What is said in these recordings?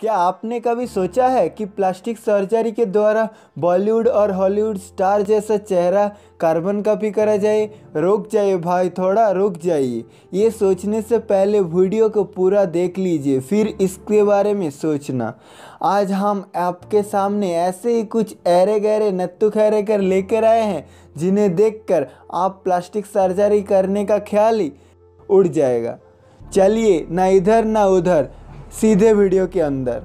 क्या आपने कभी सोचा है कि प्लास्टिक सर्जरी के द्वारा बॉलीवुड और हॉलीवुड स्टार जैसा चेहरा कार्बन कॉपी करा जाए? रुक जाइए भाई, थोड़ा रुक जाइए। ये सोचने से पहले वीडियो को पूरा देख लीजिए, फिर इसके बारे में सोचना। आज हम आपके सामने ऐसे ही कुछ ऐरे गहरे नत्थु खैरे कर लेकर आए हैं जिन्हें देखकर आप प्लास्टिक सर्जरी करने का ख्याल ही उड़ जाएगा। चलिए, ना इधर ना उधर, सीधे वीडियो के अंदर।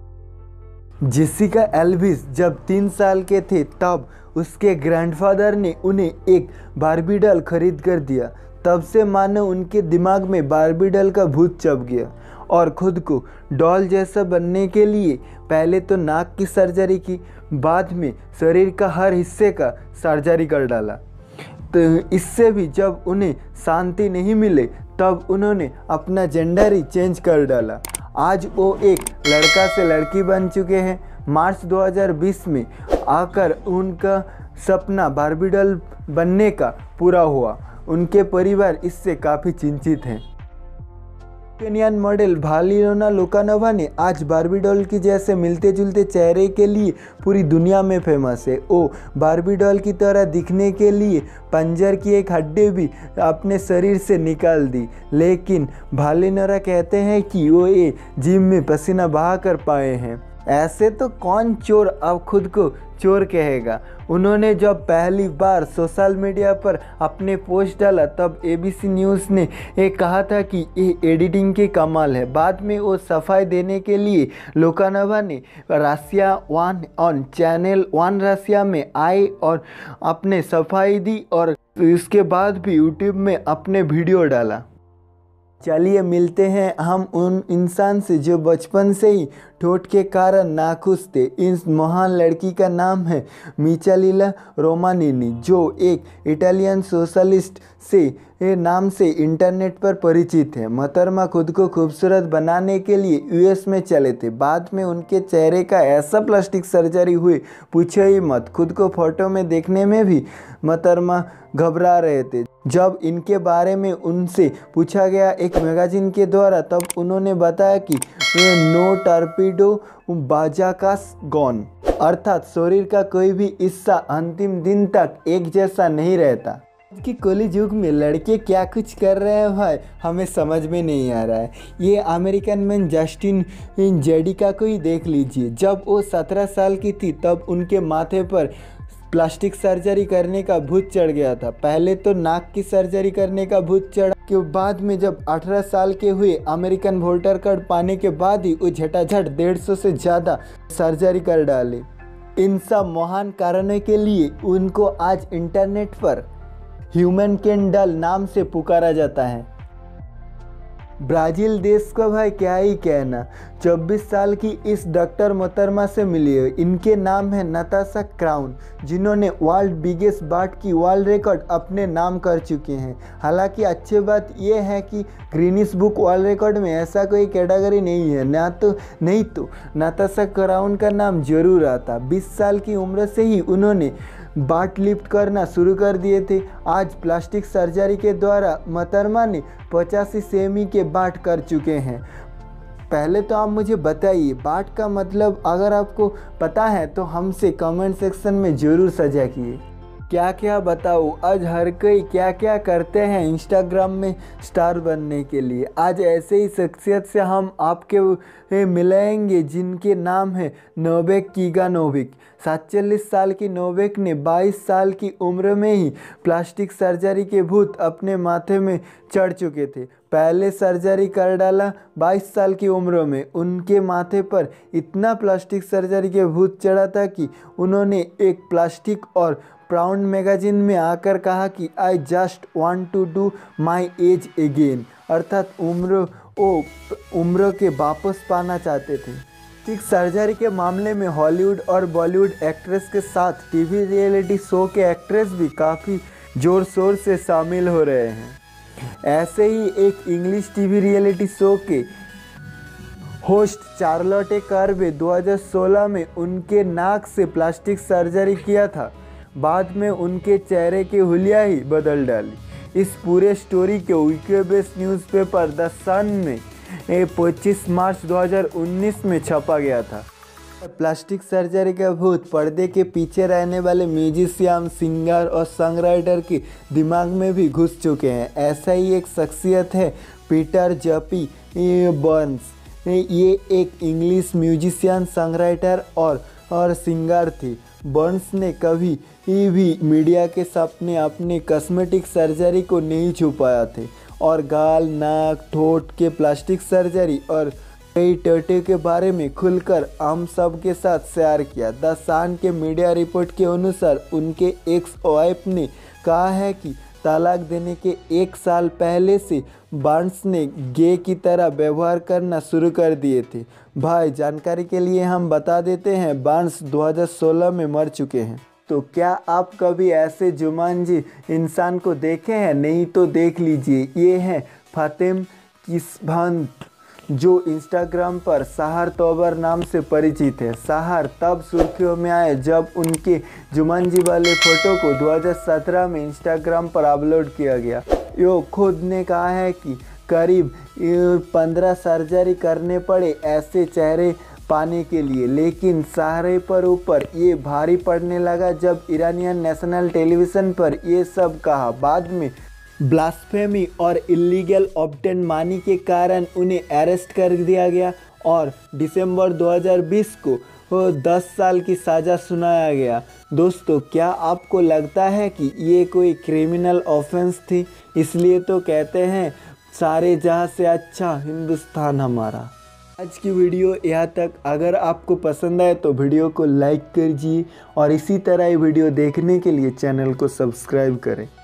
जेसिका एल्विस जब 3 साल के थे तब उसके ग्रैंडफादर ने उन्हें एक बार्बी डॉल खरीद कर दिया। तब से मानो उनके दिमाग में बार्बी डॉल का भूत चढ़ गया और खुद को डॉल जैसा बनने के लिए पहले तो नाक की सर्जरी की, बाद में शरीर का हर हिस्से का सर्जरी कर डाला। तो इससे भी जब उन्हें शांति नहीं मिले तब उन्होंने अपना जेंडर ही चेंज कर डाला। आज वो एक लड़का से लड़की बन चुके हैं। मार्च 2020 में आकर उनका सपना बार्बी डॉल बनने का पूरा हुआ। उनके परिवार इससे काफ़ी चिंतित हैं। यूक्रेनियन मॉडल वालेंटिना लुकानोवा ने आज बार्बी डॉल की जैसे मिलते जुलते चेहरे के लिए पूरी दुनिया में फेमस है। वो बार्बी डॉल की तरह दिखने के लिए पंजर की एक हड्डी भी अपने शरीर से निकाल दी, लेकिन वालेंटिना कहते हैं कि वो ये जिम में पसीना बहा कर पाए हैं। ऐसे तो कौन चोर अब खुद को चोर कहेगा। उन्होंने जब पहली बार सोशल मीडिया पर अपने पोस्ट डाला तब ABC न्यूज़ ने ये कहा था कि ये एडिटिंग के कमाल है। बाद में वो सफाई देने के लिए लुकानोवा ने रसिया 1 ऑन चैनल 1 रसिया में आए और अपने सफाई दी और इसके बाद भी यूट्यूब में अपने वीडियो डाला। चलिए मिलते हैं हम उन इंसान से जो बचपन से ही ठोट के कारण नाखुश थे। इस महान लड़की का नाम है मिचालीला रोमानिनी, जो एक इटालियन सोशलिस्ट से नाम से इंटरनेट पर परिचित है। मोहतरमा खुद को खूबसूरत बनाने के लिए US में चले थे। बाद में उनके चेहरे का ऐसा प्लास्टिक सर्जरी हुई, पूछो ही मत। खुद को फोटो में देखने में भी मोहतरमा घबरा रहे थे। जब इनके बारे में उनसे पूछा गया एक मैगजीन के द्वारा तब उन्होंने बताया कि नो टॉर्पीडो बाजाकास गॉन, अर्थात शरीर का कोई भी हिस्सा अंतिम दिन तक एक जैसा नहीं रहता। आज की कॉलेज युग में लड़के क्या कुछ कर रहे हैं भाई, हमें समझ में नहीं आ रहा है। ये अमेरिकन मैन जस्टिन जेडिका को ही देख लीजिए। जब वो 17 साल की थी तब उनके माथे पर प्लास्टिक सर्जरी करने का भूत चढ़ गया था। पहले तो नाक की सर्जरी करने का भूत चढ़ा के बाद में जब 18 साल के हुए अमेरिकन वोटर कार्ड पाने के बाद ही वो झटाझट 150 से ज़्यादा सर्जरी कर डाले। इन सब महान कारणों के लिए उनको आज इंटरनेट पर ह्यूमन कैन डॉल नाम से पुकारा जाता है। ब्राज़ील देश का भाई क्या ही कहना। 24 साल की इस डॉक्टर मोहतरमा से मिली है। इनके नाम है नताशा क्राउन, जिन्होंने वर्ल्ड बिगेस्ट बार्ट की वर्ल्ड रिकॉर्ड अपने नाम कर चुके हैं। हालांकि अच्छी बात यह है कि गिनीज बुक वर्ल्ड रिकॉर्ड में ऐसा कोई कैटेगरी नहीं है, नहीं तो नताशा क्राउन का नाम जरूर आता। 20 साल की उम्र से ही उन्होंने बाट लिफ्ट करना शुरू कर दिए थे। आज प्लास्टिक सर्जरी के द्वारा मोहतरमा ने 85 सेमी के बाट कर चुके हैं। पहले तो आप मुझे बताइए बाट का मतलब, अगर आपको पता है तो हमसे कमेंट सेक्शन में ज़रूर साझा किए। क्या क्या बताऊँ, आज हर कोई क्या क्या करते हैं इंस्टाग्राम में स्टार बनने के लिए। आज ऐसे ही शख्सियत से हम आपके मिलाएंगे जिनके नाम है नोवेक किगानोविक। 47 साल की नोवेक ने 22 साल की उम्र में ही प्लास्टिक सर्जरी के भूत अपने माथे में चढ़ चुके थे। पहले सर्जरी कर डाला 22 साल की उम्र में। उनके माथे पर इतना प्लास्टिक सर्जरी के भूत चढ़ा था कि उन्होंने एक प्लास्टिक और प्राउड मैगजीन में आकर कहा कि I just want to do my age again, अर्थात उम्र के वापस पाना चाहते थे। प्लास्टिक सर्जरी के मामले में हॉलीवुड और बॉलीवुड एक्ट्रेस के साथ टीवी रियलिटी शो के एक्ट्रेस भी काफ़ी जोर शोर से शामिल हो रहे हैं। ऐसे ही एक इंग्लिश टीवी रियलिटी शो के होस्ट चार्लोटे कर्वे 2016 में उनके नाक से प्लास्टिक सर्जरी किया था। बाद में उनके चेहरे की हुलिया ही बदल डाली। इस पूरे स्टोरी को UK based newspaper the Sun में 25 मार्च 2019 में छपा गया था। प्लास्टिक सर्जरी का भूत पर्दे के पीछे रहने वाले म्यूजिशियन, सिंगर और सॉन्गराइटर के दिमाग में भी घुस चुके हैं। ऐसा ही एक शख्सियत है पीटर जेपी बर्न्स। ये एक इंग्लिश म्यूजिशियन, सॉन्गराइटर और सिंगर थे। बर्न्स ने कभी भी मीडिया के सामने अपने कॉस्मेटिक सर्जरी को नहीं छुपाया थे और गाल, नाक, ठोट के प्लास्टिक सर्जरी और कई टैटू के बारे में खुलकर हम सब के साथ शेयर किया। द सन के मीडिया रिपोर्ट के अनुसार उनके एक्स वाइफ ने कहा है कि तलाक देने के 1 साल पहले से बर्न्स ने गे की तरह व्यवहार करना शुरू कर दिए थे। भाई, जानकारी के लिए हम बता देते हैं, बर्न्स 2016 में मर चुके हैं। तो क्या आप कभी ऐसे जुमांजी इंसान को देखे हैं? नहीं तो देख लीजिए। ये हैं फातिमा किशबंद, जो इंस्टाग्राम पर सहर तौबर नाम से परिचित है। सहर तब सुर्खियों में आए जब उनके जुमांजी वाले फोटो को 2017 में इंस्टाग्राम पर अपलोड किया गया। यो खुद ने कहा है कि करीब 15 सर्जरी करने पड़े ऐसे चेहरे पाने के लिए, लेकिन सहरे पर ऊपर ये भारी पड़ने लगा जब ईरानियन नेशनल टेलीविज़न पर ये सब कहा। बाद में ब्लास्फेमी और इलीगल ऑब्टेन मनी के कारण उन्हें अरेस्ट कर दिया गया और दिसंबर 2020 को 10 साल की सज़ा सुनाया गया। दोस्तों, क्या आपको लगता है कि ये कोई क्रिमिनल ऑफेंस थी? इसलिए तो कहते हैं सारे जहां से अच्छा हिंदुस्तान हमारा। आज की वीडियो यहाँ तक। अगर आपको पसंद आए तो वीडियो को लाइक कीजिए और इसी तरह ये वीडियो देखने के लिए चैनल को सब्सक्राइब करें।